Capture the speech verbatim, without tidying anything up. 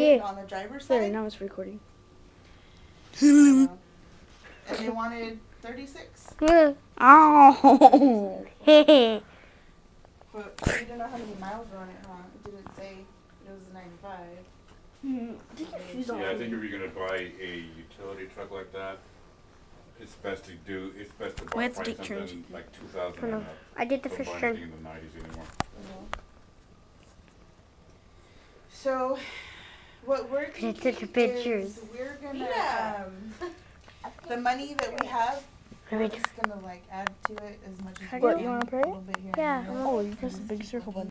Yeah. on the driver's There, side. now it's recording. And they wanted thirty-six. Oh. But we didn't know how many miles were on it, huh? It didn't say it was a ninety-five. Hmm. Take your shoes off. Yeah, I think if you're gonna buy a utility truck like that, it's best to do. It's best to We buy have to take something turns. like two thousand Hold and on. up. I did the Don't first buy turn. anything in the nineties anymore. So, what we're I took thinking the pictures. is we're gonna Yeah. um, the money that we have, we're Wait. just gonna like add to it as much as we What, can. you wanna a play it? little bit here Yeah. and there. Oh, you press the big circle button.